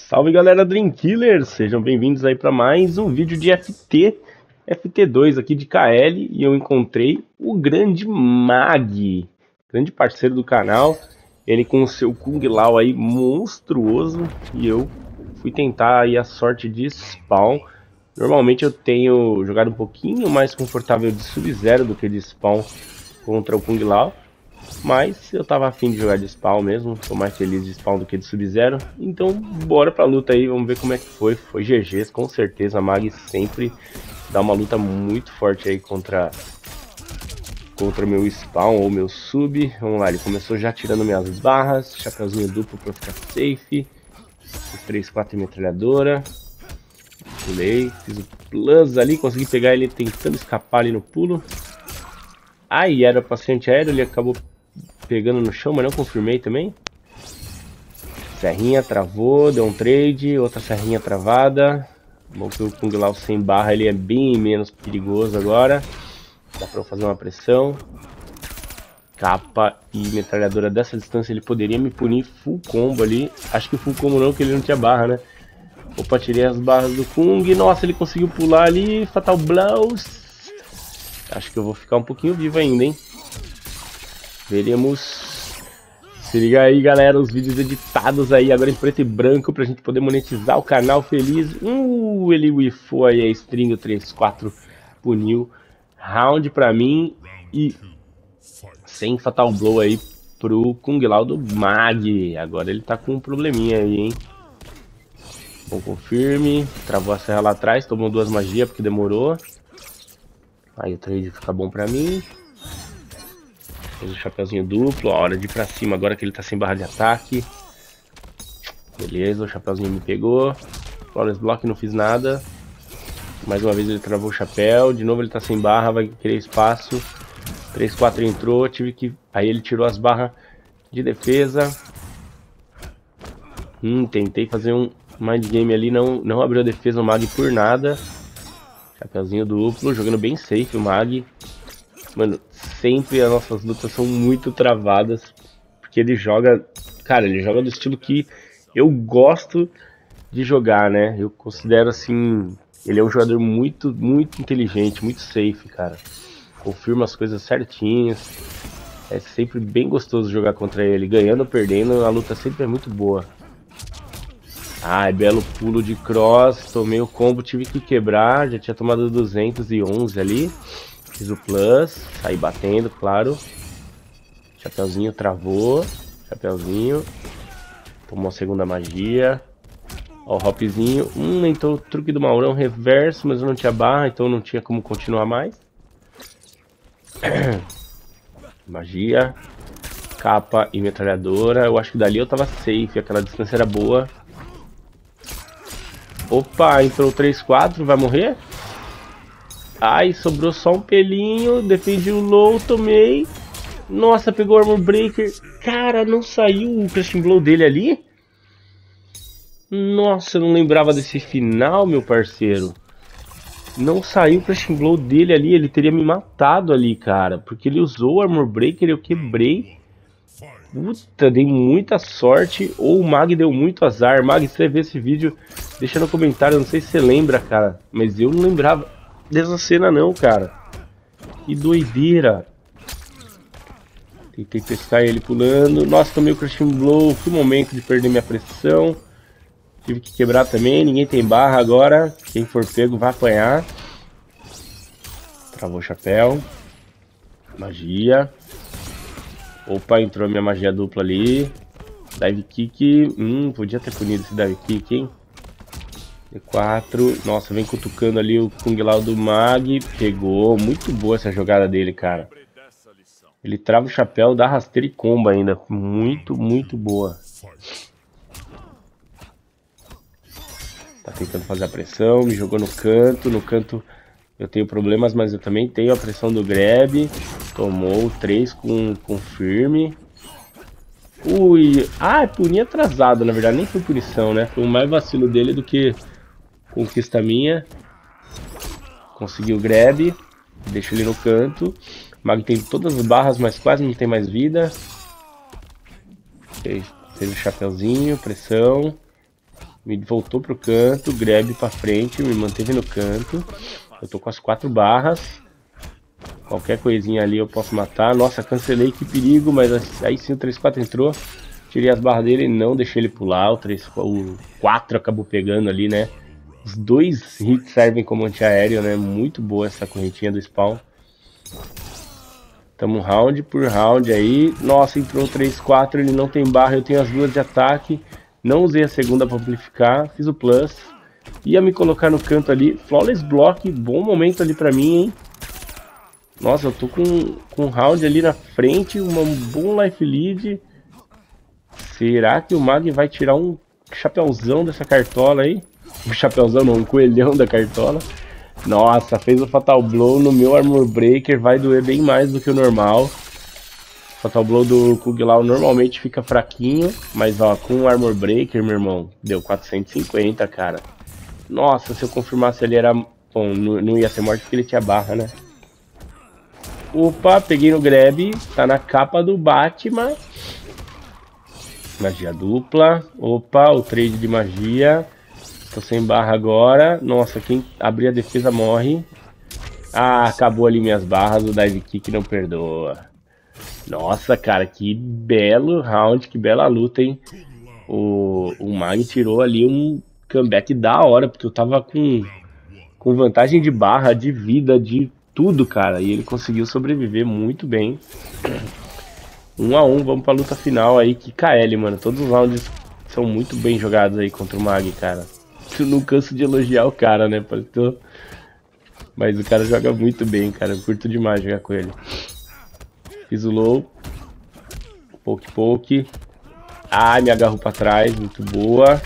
Salve galera Dream Killers, sejam bem-vindos aí para mais um vídeo de FT2 aqui de KL e eu encontrei o grande Mag, grande parceiro do canal, ele com o seu Kung Lao aí monstruoso e eu fui tentar aí a sorte de spawn. Normalmente eu tenho jogado um pouquinho mais confortável de Sub-Zero do que de spawn contra o Kung Lao. Mas eu tava afim de jogar de spawn mesmo, tô mais feliz de spawn do que de Sub-Zero. Então bora pra luta aí, vamos ver como é que foi. Foi GG's, com certeza, a Mag sempre dá uma luta muito forte aí contra meu spawn ou meu sub. Vamos lá, ele começou já tirando minhas barras, chapeuzinho duplo pra ficar safe. 3-4 metralhadora. Pulei, fiz o plus ali, consegui pegar ele tentando escapar ali no pulo. Aí era paciente aéreo, ele acabou pegando no chão, mas não confirmei também. Serrinha travou, deu um trade, outra serrinha travada. Bom que o Kung Lao sem barra ele é bem menos perigoso agora. Dá pra eu fazer uma pressão. Capa e metralhadora dessa distância ele poderia me punir full combo ali. Acho que full combo não, que ele não tinha barra, né? Opa, tirei as barras do Kung. Nossa, ele conseguiu pular ali. Fatal Blows. Acho que eu vou ficar um pouquinho vivo ainda, hein? Veremos. Se liga aí, galera, os vídeos editados aí agora em preto e branco pra gente poder monetizar o canal feliz. Ele wifou aí a string 3-4, puniu. Round pra mim e sem Fatal Blow aí pro Kung Lao do Mag. Agora ele tá com um probleminha aí, hein? Bom confirme. Travou a serra lá atrás, tomou 2 magias porque demorou. Aí o trade fica bom pra mim. Fez o chapeuzinho duplo, a hora de ir pra cima agora que ele tá sem barra de ataque. Beleza, o chapeuzinho me pegou. Flawless Block, não fiz nada. Mais uma vez ele travou o chapéu. De novo ele tá sem barra, vai querer espaço. 3-4 entrou, tive que... Aí ele tirou as barras de defesa. Tentei fazer um mind game ali, não abriu a defesa o Mag por nada. Chapeuzinho duplo, jogando bem safe o Mag. Mano, sempre as nossas lutas são muito travadas. Porque ele joga... Cara, ele joga do estilo que eu gosto de jogar, né? Eu considero assim... Ele é um jogador muito inteligente, muito safe, cara. Confirma as coisas certinhas. É sempre bem gostoso jogar contra ele. Ganhando ou perdendo, a luta sempre é muito boa. Ai, belo pulo de cross. Tomei o combo, tive que quebrar. Já tinha tomado 211 ali. Fiz o plus, saí batendo, claro. Chapeuzinho travou. Chapeuzinho. Tomou a segunda magia. Ó, o hopzinho. Entrou o truque do Maurão reverso, mas eu não tinha barra, então não tinha como continuar mais. Magia. Capa e metralhadora. Eu acho que dali eu tava safe, aquela distância era boa. Opa, entrou 3-4, vai morrer? Ai, sobrou só um pelinho, defendi o low, tomei. Nossa, pegou o Armor Breaker. Cara, não saiu o Crushing Blow dele ali? Nossa, eu não lembrava desse final, meu parceiro. Não saiu o Crushing Blow dele ali, ele teria me matado ali, cara. Porque ele usou o Armor Breaker e eu quebrei. Puta, dei muita sorte. Ou o Mag deu muito azar. Mag, se você ver esse vídeo, deixa no comentário, eu não sei se você lembra, cara. Mas eu não lembrava dessa cena não, cara. Que doideira. Tentei testar ele pulando. Nossa, tomei o Crushing Blow. Que momento de perder minha pressão. Tive que quebrar também. Ninguém tem barra agora. Quem for pego vai apanhar. Travou o chapéu. Magia. Opa, entrou a minha magia dupla ali. Dive kick. Podia ter punido esse dive kick, hein? D4. Nossa, vem cutucando ali o Kung Lao do Mag. Pegou. Muito boa essa jogada dele, cara. Ele trava o chapéu, dá rasteira e comba ainda. Muito boa. Tá tentando fazer a pressão. Me jogou no canto. No canto eu tenho problemas, mas eu também tenho a pressão do grab. Tomou 3 com firme. Puni atrasado, na verdade. Nem foi punição, né? Foi mais vacilo dele do que conquista minha. Conseguiu o grab. Deixa ele no canto. O Mag tem todas as barras, mas quase não tem mais vida. Fez o chapeuzinho, pressão. Me voltou pro canto, grab pra frente, me manteve no canto. Eu tô com as 4 barras. Qualquer coisinha ali eu posso matar. Nossa, cancelei, que perigo, mas aí sim o 3-4 entrou. Tirei as barras dele e não deixei ele pular. O 4 acabou pegando ali, né? Os 2 hits servem como antiaéreo, né? Muito boa essa correntinha do spawn. Tamo round por round aí. Nossa, entrou o 3-4, ele não tem barra, eu tenho as 2 de ataque. Não usei a segunda para amplificar, fiz o plus. Ia me colocar no canto ali. Flawless block, bom momento ali pra mim, hein? Nossa, eu tô com um round ali na frente, um bom life lead. Será que o Mag vai tirar um chapeuzão dessa cartola aí? Um chapeuzão não, um coelhão da cartola. Nossa, fez o Fatal Blow no meu Armor Breaker, vai doer bem mais do que o normal. Fatal Blow do Kug'Law normalmente fica fraquinho, mas ó, com o Armor Breaker, meu irmão, deu 450, cara. Nossa, se eu confirmasse ele era... Bom, não ia ser morte porque ele tinha barra, né? Opa, peguei no grab, tá na capa do Batman. Magia dupla. Opa, o trade de magia. Tô sem barra agora. Nossa, quem abrir a defesa morre. Ah, acabou ali minhas barras. O dive kick não perdoa. Nossa, cara, que belo round, que bela luta, hein? O Mag tirou ali um comeback da hora, porque eu tava com vantagem de barra, de vida, de tudo, cara. E ele conseguiu sobreviver muito bem. 1 a 1, vamos pra luta final aí. Que KL, mano. Todos os rounds são muito bem jogados aí contra o Mag, cara. Eu não canso de elogiar o cara, né? Mas o cara joga muito bem, cara. Eu curto demais jogar com ele. Fiz o low. Poke. Ai, me agarrou pra trás. Muito boa.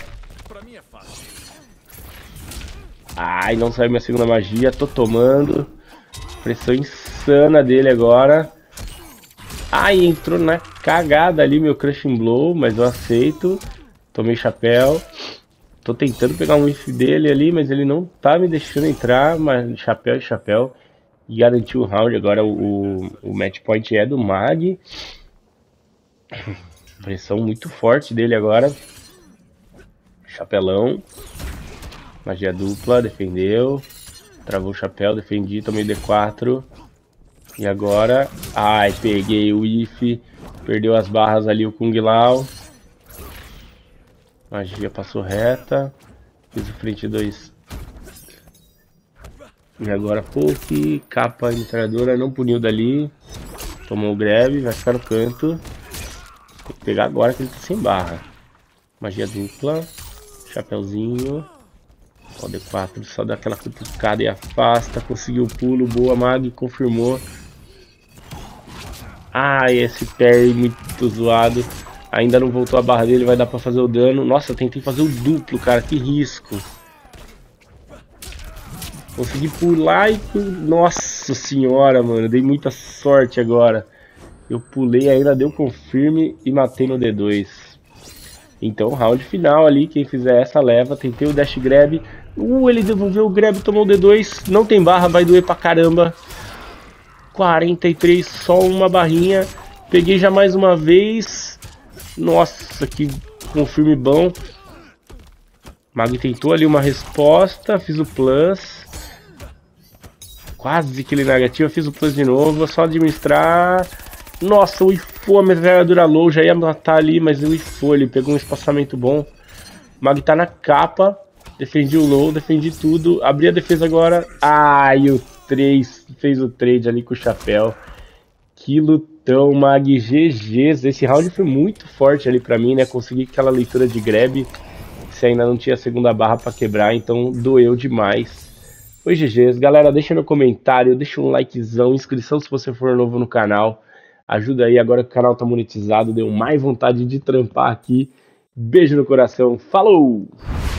Ai, não saiu minha segunda magia. Tô tomando. Pressão insana dele agora. Ai, entrou na cagada ali meu Crushing Blow, mas eu aceito. Tomei chapéu. Tô tentando pegar um whiff dele ali, mas ele não tá me deixando entrar. Mas chapéu e chapéu. E garantiu o round. Agora o match point é do Mag. Pressão muito forte dele agora. Chapelão. Magia dupla, defendeu. Travou o chapéu, defendi, tomei D4. E agora... Ai, peguei o whiff. Perdeu as barras ali o Kug'Law. Magia passou reta. Fiz o frente 2. E agora poke. Capa e metralhadora. Não puniu dali. Tomou o grab. Vai ficar no canto. Tem que pegar agora que ele tá sem barra. Magia dupla. Chapeuzinho. Ó, D4. Só dá aquela cutucada e afasta. Conseguiu o pulo. Boa, Mag. Confirmou. Ai, esse parry muito zoado. Ainda não voltou a barra dele, vai dar pra fazer o dano. Nossa, eu tentei fazer o duplo, cara, que risco. Consegui pular e... Nossa senhora, mano, eu dei muita sorte agora. Eu pulei, ainda deu confirme e matei no D2. Então, round final ali, quem fizer essa leva. Tentei o dash grab. Ele devolveu o grab, tomou o D2. Não tem barra, vai doer pra caramba. 43, só uma barrinha. Peguei já mais uma vez. Nossa, que confirme bom. Mag tentou ali uma resposta. Fiz o plus. Quase que ele negativa. Fiz o plus de novo. Só administrar. Nossa, o ifou, a metralhadora low. Já ia matar ali, mas o ifou. Ele pegou um espaçamento bom. Mag tá na capa. Defendi o low, defendi tudo. Abri a defesa agora. Ai, o 3 fez o trade ali com o chapéu. Que lutão, Mag. GG's. Esse round foi muito forte ali pra mim, né? Consegui aquela leitura de grab. Se ainda não tinha a segunda barra pra quebrar, então doeu demais. Foi GG's. Galera, deixa no comentário, deixa um likezão, inscrição se você for novo no canal. Ajuda aí, agora que o canal tá monetizado, deu mais vontade de trampar aqui. Beijo no coração. Falou!